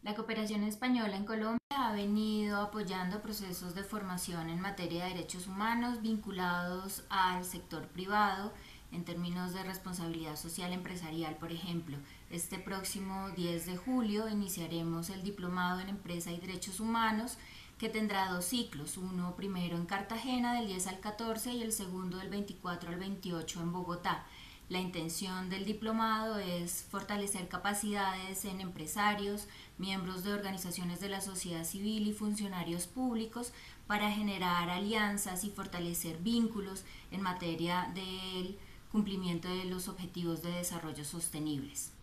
La cooperación española en Colombia ha venido apoyando procesos de formación en materia de derechos humanos vinculados al sector privado en términos de responsabilidad social empresarial. Por ejemplo, este próximo 10 de julio iniciaremos el Diplomado en Empresa y Derechos Humanos, que tendrá dos ciclos, uno primero en Cartagena del 10 al 14 y el segundo del 24 al 28 en Bogotá. La intención del diplomado es fortalecer capacidades en empresarios, miembros de organizaciones de la sociedad civil y funcionarios públicos para generar alianzas y fortalecer vínculos en materia del cumplimiento de los objetivos de desarrollo sostenibles.